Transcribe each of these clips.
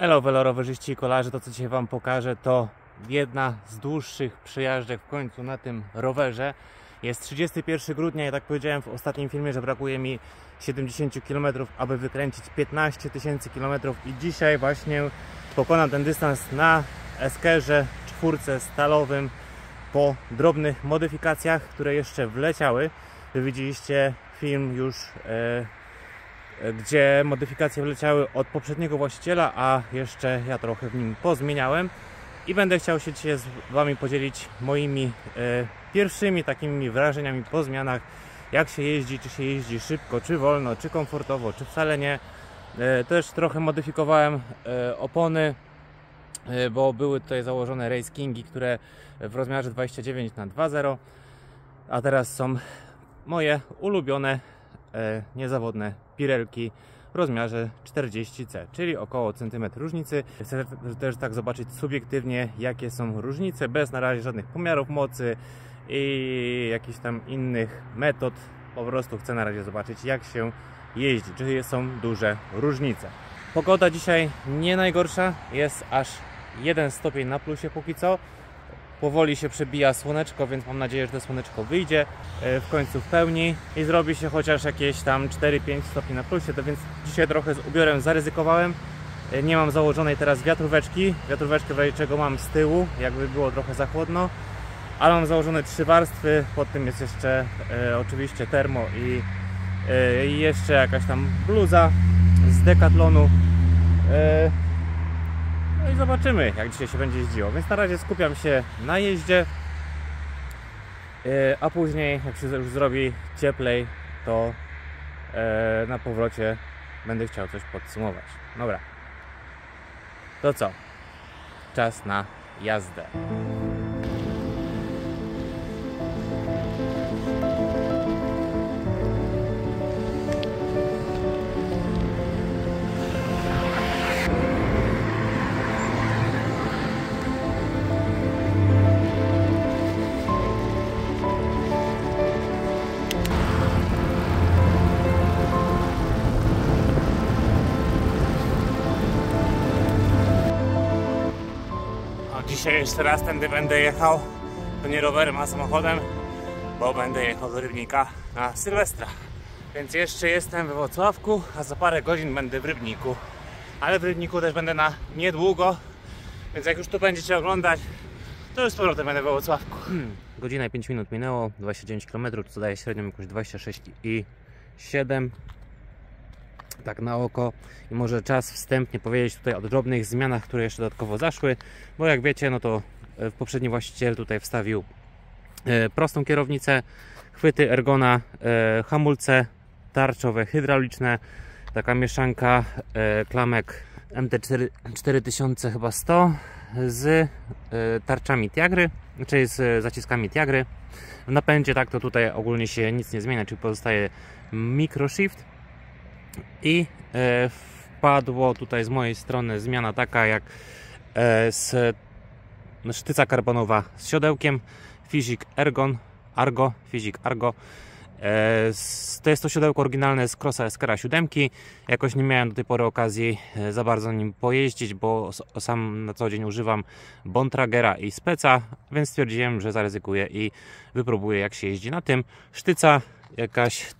Hello rowerzyści i kolarze, to co dzisiaj Wam pokażę to jedna z dłuższych przejażdżek w końcu na tym rowerze. Jest 31 grudnia i tak powiedziałem w ostatnim filmie, że brakuje mi 70 km, aby wykręcić 15 tysięcy km i dzisiaj właśnie pokonam ten dystans na Eskerze 4 stalowym po drobnych modyfikacjach, które jeszcze wleciały. Wy widzieliście film już gdzie modyfikacje wleciały od poprzedniego właściciela, a jeszcze ja trochę w nim pozmieniałem i będę chciał się dzisiaj z Wami podzielić moimi pierwszymi takimi wrażeniami po zmianach, jak się jeździ, czy się jeździ szybko, czy wolno, czy komfortowo, czy wcale nie. Też trochę modyfikowałem opony, bo były tutaj założone Race Kingi, które w rozmiarze 29×2.0, a teraz są moje ulubione niezawodne Pirelki w rozmiarze 40C, czyli około centymetr różnicy. Chcę też tak zobaczyć subiektywnie, jakie są różnice, bez na razie żadnych pomiarów mocy i jakichś tam innych metod. Po prostu chcę na razie zobaczyć, jak się jeździ, czy są duże różnice. Pogoda dzisiaj nie najgorsza, jest aż 1 stopień na plusie póki co. Powoli się przebija słoneczko, więc mam nadzieję, że to słoneczko wyjdzie w końcu w pełni i zrobi się chociaż jakieś tam 4-5 stopni na plusie. To więc dzisiaj trochę z ubiorem zaryzykowałem. Nie mam założonej teraz wiatróweczki. Wiatróweczkę w razie czego mam z tyłu, jakby było trochę za chłodno. Ale mam założone 3 warstwy, pod tym jest jeszcze oczywiście termo i jeszcze jakaś tam bluza z Decathlonu. No i zobaczymy, jak dzisiaj się będzie jeździło. Więc na razie skupiam się na jeździe, a później, jak się już zrobi cieplej, to na powrocie będę chciał coś podsumować. Dobra, to co? Czas na jazdę. Dzisiaj jeszcze raz tędy będę jechał, to nie rowerem, a samochodem, bo będę jechał do Rybnika na Sylwestra. Więc jeszcze jestem we Włocławku, a za parę godzin będę w Rybniku. Ale w Rybniku też będę na niedługo, więc jak już tu będziecie oglądać, to już z powrotem będę we Włocławku. Godzina i 5 minut minęło, 29 km, co daje średnią jakoś 26,7. Tak na oko, i może czas wstępnie powiedzieć tutaj o drobnych zmianach, które jeszcze dodatkowo zaszły, bo jak wiecie, no to poprzedni właściciel tutaj wstawił prostą kierownicę, chwyty Ergona, hamulce tarczowe hydrauliczne, taka mieszanka klamek MT4100 chyba 100 z tarczami Tiagry, czyli z zaciskami Tiagry. W napędzie tak to tutaj ogólnie się nic nie zmienia, czyli pozostaje microshift. I wpadło tutaj z mojej strony zmiana taka jak sztyca karbonowa z siodełkiem Fizik Argo. To jest to siodełko oryginalne z Crossa Eskera 7. Jakoś nie miałem do tej pory okazji za bardzo nim pojeździć, bo sam na co dzień używam Bontragera i Speca, więc stwierdziłem, że zaryzykuję i wypróbuję, jak się jeździ na tym. Sztyca jakaś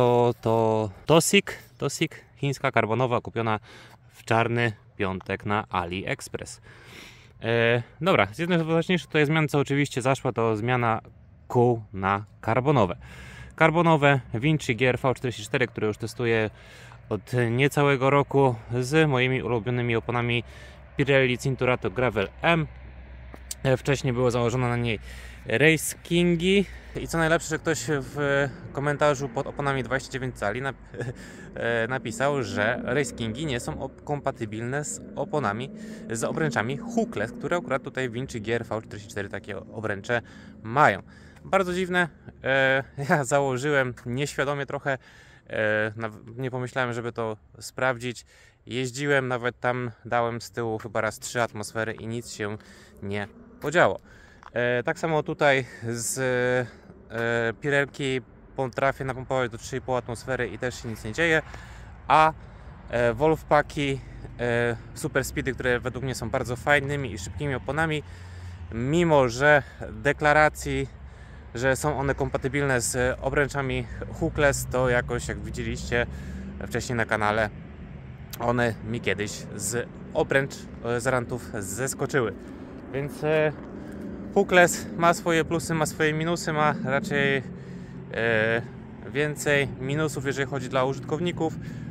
Tosik chińska, karbonowa, kupiona w czarny piątek na AliExpress. Dobra, z jednej z ważniejszych tutaj zmian, co oczywiście zaszła, to zmiana kół na karbonowe. Karbonowe Vinci Gear V44, które już testuję od niecałego roku z moimi ulubionymi oponami Pirelli Cinturato Gravel M. Wcześniej było założone na niej Race Kingi i co najlepsze, że ktoś w komentarzu pod oponami 29 cali napisał, że Race Kingi nie są kompatybilne z oponami, z obręczami hookless, które akurat tutaj Vinci Gear V44 takie obręcze mają. Bardzo dziwne, ja założyłem nieświadomie trochę, nie pomyślałem, żeby to sprawdzić. Jeździłem, nawet tam dałem z tyłu chyba raz 3 atmosfery i nic się nie podziało. Tak samo tutaj z Pirelki potrafię napompować do 3,5 atmosfery i też się nic nie dzieje, a Wolfpacki, Super Speedy, które według mnie są bardzo fajnymi i szybkimi oponami, mimo że deklaracji, że są one kompatybilne z obręczami hookless, to jakoś, jak widzieliście wcześniej na kanale, one mi kiedyś z obręcz z rantów zeskoczyły. Więc hookless ma swoje plusy, ma swoje minusy, ma raczej więcej minusów, jeżeli chodzi dla użytkowników,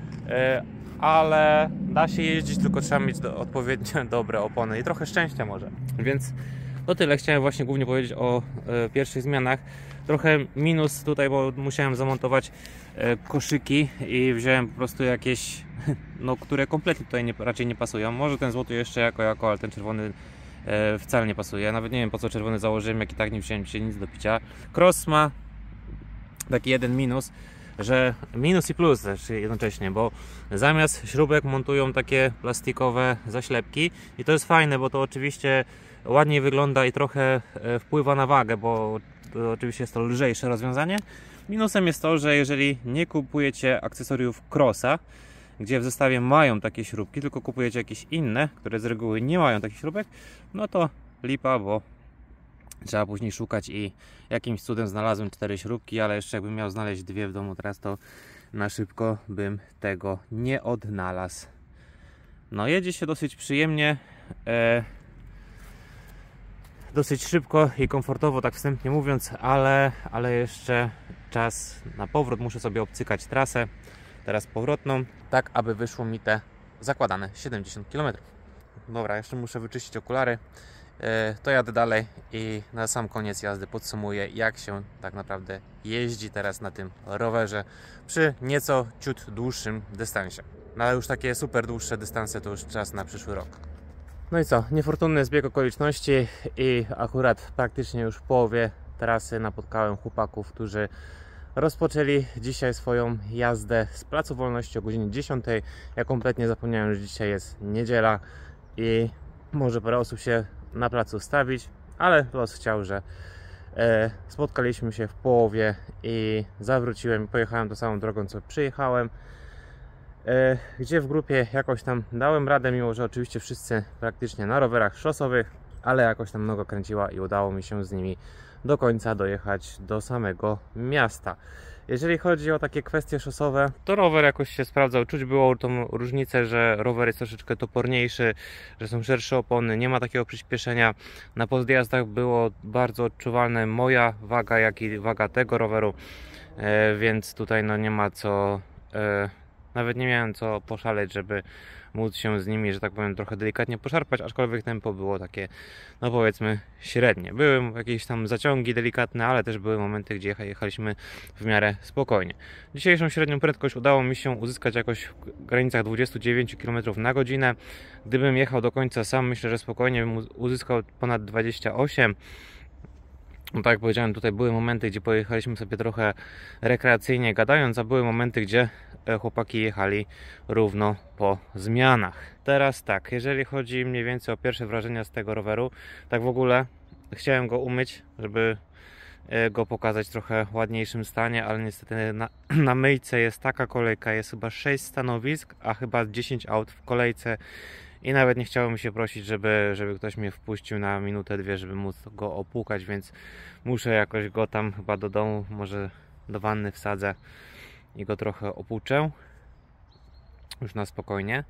ale da się jeździć, tylko trzeba mieć odpowiednio dobre opony i trochę szczęścia może. Więc to tyle. Chciałem właśnie głównie powiedzieć o pierwszych zmianach. Trochę minus tutaj, bo musiałem zamontować koszyki i wziąłem po prostu jakieś, no, które kompletnie tutaj raczej nie pasują. Może ten złoty jeszcze jako, ale ten czerwony wcale nie pasuje. Nawet nie wiem, po co czerwony założyłem, jak i tak nie wziąłem się nic do picia. Cross ma taki jeden minus, że minus i plus też jednocześnie, bo zamiast śrubek montują takie plastikowe zaślepki i to jest fajne, bo to oczywiście ładniej wygląda i trochę wpływa na wagę, bo to oczywiście jest to lżejsze rozwiązanie. Minusem jest to, że jeżeli nie kupujecie akcesoriów Crossa, gdzie w zestawie mają takie śrubki, tylko kupujecie jakieś inne, które z reguły nie mają takich śrubek, no to lipa, bo trzeba później szukać i jakimś cudem znalazłem 4 śrubki, ale jeszcze jakbym miał znaleźć 2 w domu teraz, to na szybko bym tego nie odnalazł. No, jedzie się dosyć przyjemnie, dosyć szybko i komfortowo, tak wstępnie mówiąc, ale jeszcze czas na powrót. Muszę sobie obcykać trasę, teraz powrotną, tak aby wyszło mi te zakładane 70 km. Dobra, jeszcze muszę wyczyścić okulary. To jadę dalej i na sam koniec jazdy podsumuję, jak się tak naprawdę jeździ teraz na tym rowerze przy nieco ciut dłuższym dystansie. No ale już takie super dłuższe dystanse to już czas na przyszły rok. No i co, niefortunny zbieg okoliczności i akurat praktycznie już w połowie trasy napotkałem chłopaków, którzy rozpoczęli dzisiaj swoją jazdę z Placu Wolności o godzinie 10. Ja kompletnie zapomniałem, że dzisiaj jest niedziela i może parę osób się na placu stawić, ale los chciał, że spotkaliśmy się w połowie i zawróciłem i pojechałem tą samą drogą, co przyjechałem, gdzie w grupie jakoś tam dałem radę, mimo że oczywiście wszyscy praktycznie na rowerach szosowych, ale jakoś tam noga kręciła i udało mi się z nimi do końca dojechać do samego miasta. Jeżeli chodzi o takie kwestie szosowe, to rower jakoś się sprawdzał. Czuć było tą różnicę, że rower jest troszeczkę toporniejszy, że są szersze opony, nie ma takiego przyspieszenia. Na podjazdach było bardzo odczuwalne moja waga, jak i waga tego roweru, więc tutaj no nie ma co, nawet nie miałem co poszaleć, żeby móc się z nimi, że tak powiem, trochę delikatnie poszarpać, aczkolwiek tempo było takie, no powiedzmy, średnie. Były jakieś tam zaciągi delikatne, ale też były momenty, gdzie jechaliśmy w miarę spokojnie. Dzisiejszą średnią prędkość udało mi się uzyskać jakoś w granicach 29 km na godzinę. Gdybym jechał do końca sam, myślę, że spokojnie bym uzyskał ponad 28. No tak jak powiedziałem, tutaj były momenty, gdzie pojechaliśmy sobie trochę rekreacyjnie gadając, a były momenty, gdzie chłopaki jechali równo po zmianach. Teraz tak, jeżeli chodzi mniej więcej o pierwsze wrażenia z tego roweru, tak w ogóle chciałem go umyć, żeby go pokazać w trochę ładniejszym stanie, ale niestety na myjce jest taka kolejka, jest chyba 6 stanowisk, a chyba 10 aut w kolejce. I nawet nie chciało mi się prosić, żeby ktoś mnie wpuścił na minutę, dwie, żeby móc go opłukać, więc muszę jakoś go tam chyba do domu, może do wanny wsadzę i go trochę opłuczę. Już na spokojnie.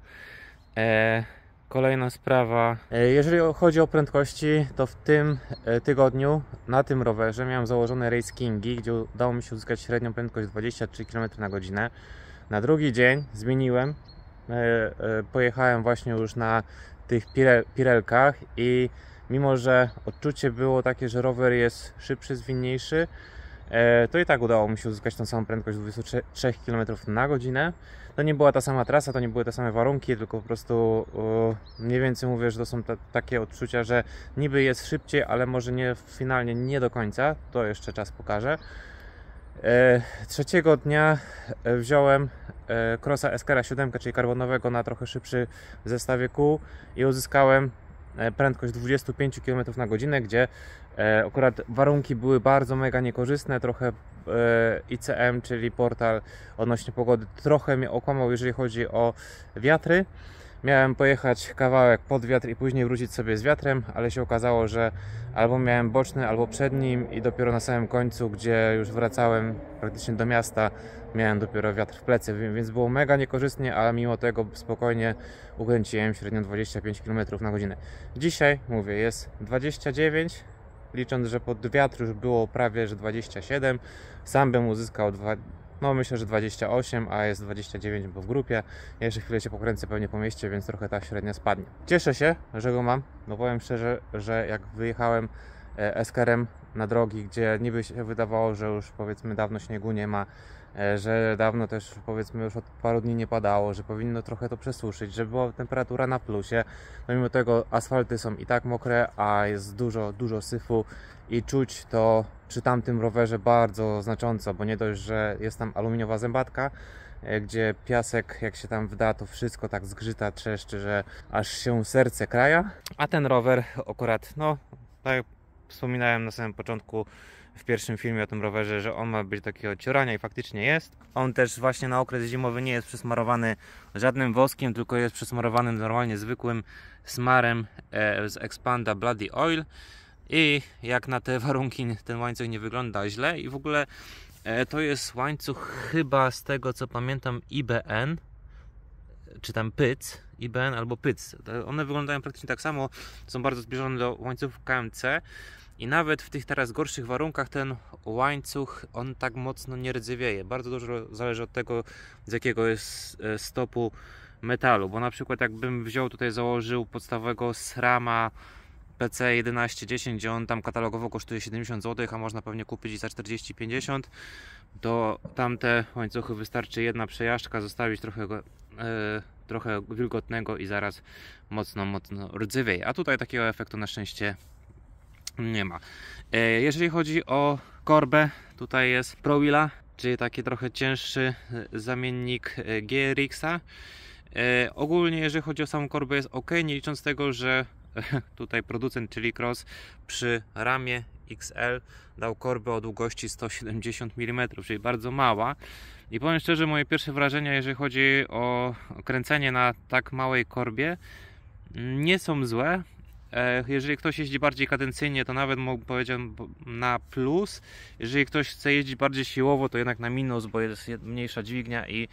Kolejna sprawa. Jeżeli chodzi o prędkości, to w tym tygodniu na tym rowerze miałem założone Race Kingi, gdzie udało mi się uzyskać średnią prędkość 23 km na godzinę. Na drugi dzień zmieniłem. Pojechałem właśnie już na tych Pirelkach i mimo że odczucie było takie, że rower jest szybszy, zwinniejszy, to i tak udało mi się uzyskać tą samą prędkość 23 km na godzinę. To nie była ta sama trasa, to nie były te same warunki, tylko po prostu mniej więcej mówię, że to są takie odczucia, że niby jest szybciej, ale może nie finalnie nie do końca, to jeszcze czas pokaże. Trzeciego dnia wziąłem Crossa Escara 7, czyli karbonowego, na trochę szybszy zestawie kół i uzyskałem prędkość 25 km na godzinę, gdzie akurat warunki były bardzo mega niekorzystne, trochę ICM, czyli portal odnośnie pogody, trochę mnie okłamał, jeżeli chodzi o wiatry. Miałem pojechać kawałek pod wiatr i później wrócić sobie z wiatrem, ale się okazało, że albo miałem boczny, albo przednim i dopiero na samym końcu, gdzie już wracałem praktycznie do miasta, miałem dopiero wiatr w plecy, więc było mega niekorzystnie, ale mimo tego spokojnie ukręciłem średnio 25 km na godzinę. Dzisiaj, mówię, jest 29, licząc, że pod wiatr już było prawie że 27, sam bym uzyskał no myślę, że 28, a jest 29, bo w grupie. Ja jeszcze chwilę się pokręcę pewnie po mieście, więc trochę ta średnia spadnie. Cieszę się, że go mam, bo powiem szczerze, że jak wyjechałem SKR-em na drogi, gdzie niby się wydawało, że już powiedzmy dawno śniegu nie ma, że dawno też powiedzmy już od paru dni nie padało, że powinno trochę to przesuszyć, że była temperatura na plusie, no mimo tego asfalty są i tak mokre, a jest dużo syfu i czuć to przy tamtym rowerze bardzo znacząco, bo nie dość, że jest tam aluminiowa zębatka, gdzie piasek jak się tam wda, to wszystko tak zgrzyta, trzeszczy, że aż się serce kraja, a ten rower akurat, no tak jak wspominałem na samym początku w pierwszym filmie o tym rowerze, że on ma być takiego ciorania i faktycznie jest. On też właśnie na okres zimowy nie jest przesmarowany żadnym woskiem, tylko jest przesmarowany normalnie zwykłym smarem z Expanda Bloody Oil i jak na te warunki ten łańcuch nie wygląda źle i w ogóle to jest łańcuch chyba z tego co pamiętam IBN, czy tam PYC, IBN albo PYC. One wyglądają praktycznie tak samo, są bardzo zbliżone do łańcuchów KMC. I nawet w tych teraz gorszych warunkach ten łańcuch, on tak mocno nie rdzewieje. Bardzo dużo zależy od tego, z jakiego jest stopu metalu. Bo na przykład jakbym wziął tutaj, założył podstawowego SRAMa PC 1110, gdzie on tam katalogowo kosztuje 70 zł, a można pewnie kupić i za 40-50, to tamte łańcuchy wystarczy jedna przejażdżka, zostawić trochę wilgotnego i zaraz mocno rdzewieje. A tutaj takiego efektu na szczęście nie ma. Jeżeli chodzi o korbę, tutaj jest ProWheela, czyli taki trochę cięższy zamiennik GRX-a. Ogólnie jeżeli chodzi o samą korbę jest ok, nie licząc tego, że tutaj producent, czyli Cross, przy ramie XL dał korbę o długości 170 mm, czyli bardzo mała. I powiem szczerze, moje pierwsze wrażenia, jeżeli chodzi o kręcenie na tak małej korbie, nie są złe. Jeżeli ktoś jeździ bardziej kadencyjnie, to nawet mógł powiedzieć na plus. Jeżeli ktoś chce jeździć bardziej siłowo, to jednak na minus, bo jest mniejsza dźwignia i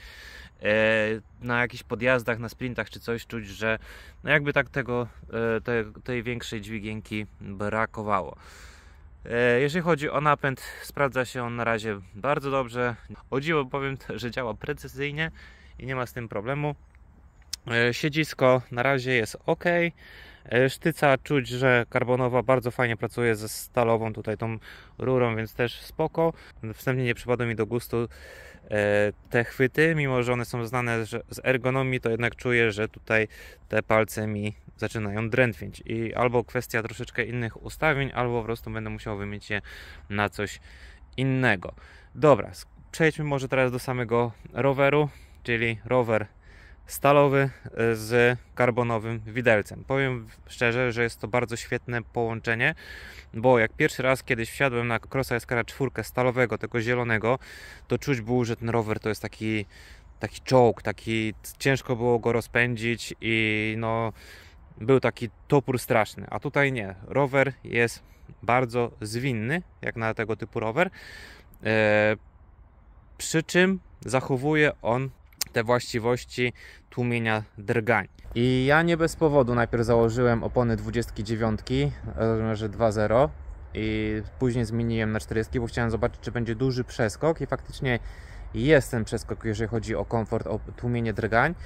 na jakichś podjazdach, na sprintach czy coś czuć, że no jakby tak tej większej dźwigienki brakowało. Jeżeli chodzi o napęd, sprawdza się on na razie bardzo dobrze. O dziwo powiem, że działa precyzyjnie i nie ma z tym problemu. Siedzisko na razie jest ok. Sztyca czuć, że karbonowa bardzo fajnie pracuje ze stalową tutaj tą rurą, więc też spoko. Wstępnie nie przypadły mi do gustu te chwyty, mimo że one są znane z ergonomii, to jednak czuję, że tutaj te palce mi zaczynają drętwieć i albo kwestia troszeczkę innych ustawień, albo po prostu będę musiał wymienić je na coś innego. Dobra, przejdźmy może teraz do samego roweru, czyli rower stalowy z karbonowym widelcem. Powiem szczerze, że jest to bardzo świetne połączenie, bo jak pierwszy raz kiedyś wsiadłem na Crossa SKR 4 stalowego, tego zielonego, to czuć było, że ten rower to jest taki czołg, ciężko było go rozpędzić i no był taki topór straszny, a tutaj nie. Rower jest bardzo zwinny, jak na tego typu rower, przy czym zachowuje on te właściwości tłumienia drgań. I ja nie bez powodu najpierw założyłem opony 29, że 2.0 i później zmieniłem na 40, bo chciałem zobaczyć, czy będzie duży przeskok i faktycznie jest ten przeskok, jeżeli chodzi o komfort, o tłumienie drgań.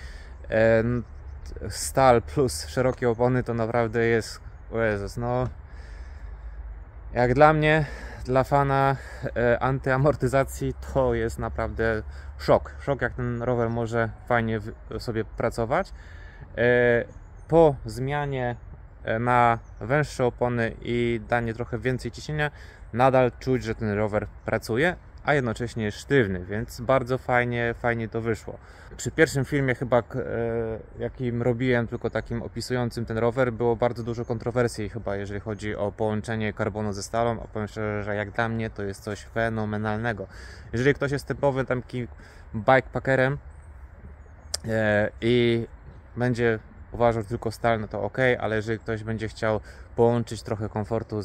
Stal plus szerokie opony to naprawdę jest, o Jezus, no jak dla mnie, dla fana antyamortyzacji, to jest naprawdę szok, jak ten rower może fajnie sobie pracować. Po zmianie na węższe opony i danie trochę więcej ciśnienia, nadal czuć, że ten rower pracuje, a jednocześnie jest sztywny, więc bardzo fajnie to wyszło. Przy pierwszym filmie chyba, jakim robiłem, tylko takim opisującym ten rower, było bardzo dużo kontrowersji chyba, jeżeli chodzi o połączenie karbonu ze stalą, a powiem szczerze, że jak dla mnie to jest coś fenomenalnego. Jeżeli ktoś jest typowym takim bikepackerem i będzie uważał tylko stal, no to ok, ale jeżeli ktoś będzie chciał połączyć trochę komfortu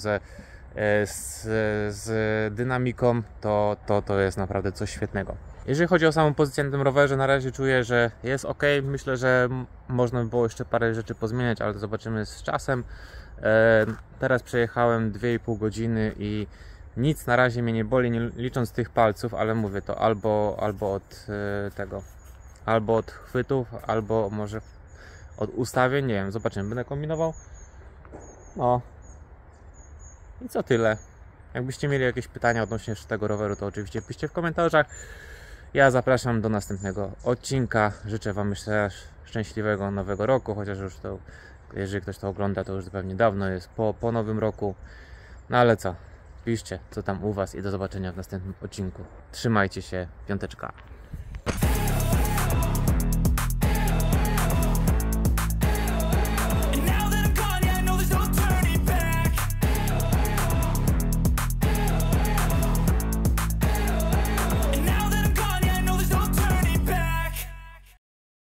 z dynamiką, to jest naprawdę coś świetnego. Jeżeli chodzi o samą pozycję na tym rowerze, na razie czuję, że jest ok. Myślę, że można by było jeszcze parę rzeczy pozmieniać, ale to zobaczymy z czasem. Teraz przejechałem 2,5 godziny i nic na razie mnie nie boli, nie licząc tych palców, ale mówię to albo od tego, albo od chwytów, albo może od ustawień, nie wiem, zobaczymy, będę kombinował. No i co tyle. Jakbyście mieli jakieś pytania odnośnie tego roweru, to oczywiście piszcie w komentarzach. Ja zapraszam do następnego odcinka. Życzę Wam jeszcze szczęśliwego nowego roku, chociaż już to, jeżeli ktoś to ogląda, to już pewnie dawno jest po nowym roku. No ale co, piszcie co tam u Was i do zobaczenia w następnym odcinku. Trzymajcie się, piąteczka.